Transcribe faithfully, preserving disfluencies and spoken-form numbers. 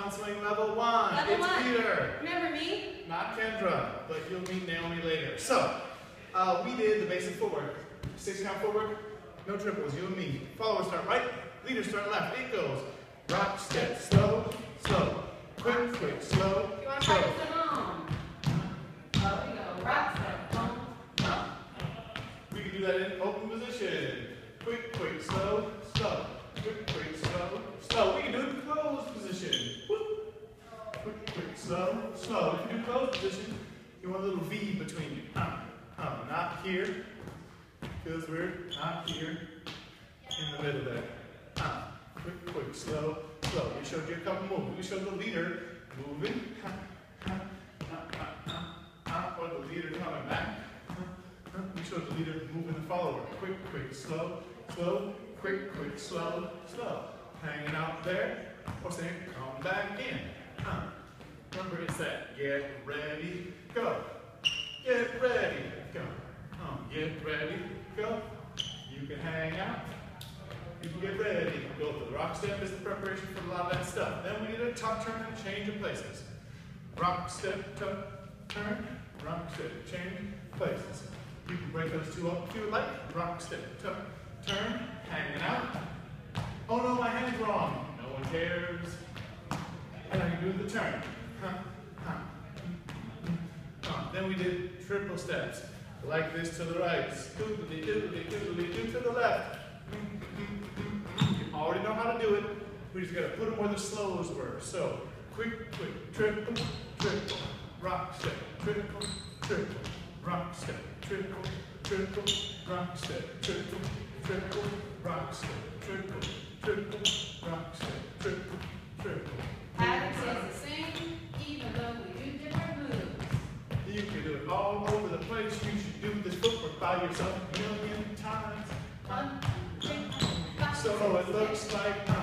Uptown Swing level one. Level it's one. Peter. Remember me? Not Kendra, but you'll meet Naomi later. So, uh, we did the basic footwork. Six count footwork, no triples, you and me. Followers start right, leaders start left. It goes rock, step, slow, slow, quick, quick, slow, You want to slow. practice at home? Oh, we go rock, step, home. We can do that in open position. Quick, quick, slow, slow. Quick, quick, slow, slow. We can do it in closed position. Whoop. Quick, quick, slow, slow. If you do closed position, you want a little V between you. Uh, uh, not here. Feels weird. Not here. In the middle there. Uh, quick, quick, slow, slow. We showed you a couple moves. We showed the leader moving. Uh, uh, uh, uh, uh, or the leader coming back. Uh, uh, we showed the leader moving the follower. Quick, quick, slow, slow. Quick, quick, slow, slow. Hanging out there, or saying, come back in. Uh, remember it's that get ready, go. Get ready, go. Uh, get ready, go. You can hang out. You can get ready, go. The rock step is the preparation for a lot of that stuff. Then we did a tuck, turn, and change of places. Rock, step, tuck, turn, rock, step, change places. You can break those two up if you would like. Rock, step, tuck, turn, hanging out. Oh no, my hand's wrong. No one cares. And I can do the turn. Huh, huh, huh. Then we did triple steps. Like this to the right. Doodly, doodly, doodly, do to the left. You already know how to do it. We just gotta put them where the slows were. So, quick, quick, triple, triple, rock step, triple, triple, rock step, triple, triple, rock step, triple, triple, rock step, triple, triple, rock step, triple, triple. Pattern says the same, even though we do different moves. You can do it all over the place. You should do this footwork by yourself a million times. One, two, three, four, five, So it looks like